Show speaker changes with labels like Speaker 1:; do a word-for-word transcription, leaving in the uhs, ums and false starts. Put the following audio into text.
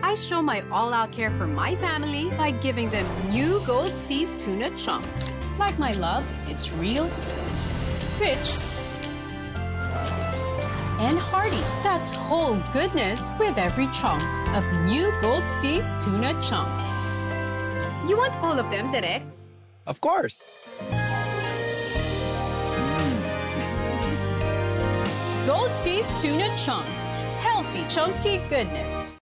Speaker 1: I show my all-out care for my family by giving them new Gold Seas Tuna Chunks. Like my love, it's real, rich, and hearty. That's whole goodness with every chunk of new Gold Seas Tuna Chunks. You want all of them, Derek?
Speaker 2: Of course.
Speaker 1: Gold Seas Tuna Chunks. Healthy, chunky goodness.